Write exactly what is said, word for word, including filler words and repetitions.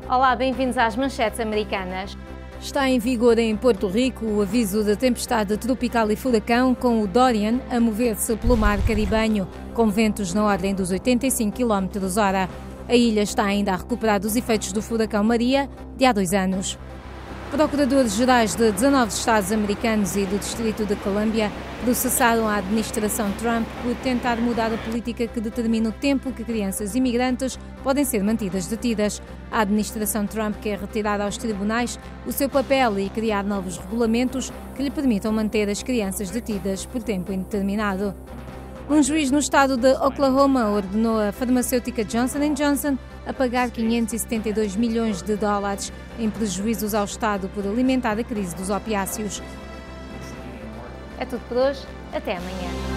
Olá, bem-vindos às manchetes americanas. Está em vigor em Porto Rico o aviso de tempestade tropical e furacão, com o Dorian a mover-se pelo mar caribenho, com ventos na ordem dos oitenta e cinco quilómetros por hora. A ilha está ainda a recuperar dos efeitos do furacão Maria de há dois anos. Procuradores-gerais de dezanove estados americanos e do Distrito de Colômbia processaram a administração Trump por tentar mudar a política que determina o tempo que crianças imigrantes podem ser mantidas detidas. A administração Trump quer retirar aos tribunais o seu papel e criar novos regulamentos que lhe permitam manter as crianças detidas por tempo indeterminado. Um juiz no estado de Oklahoma ordenou à farmacêutica Johnson and Johnson a pagar quinhentos e setenta e dois milhões de dólares em prejuízos ao Estado por alimentar a crise dos opiáceos. É tudo por hoje. Até amanhã.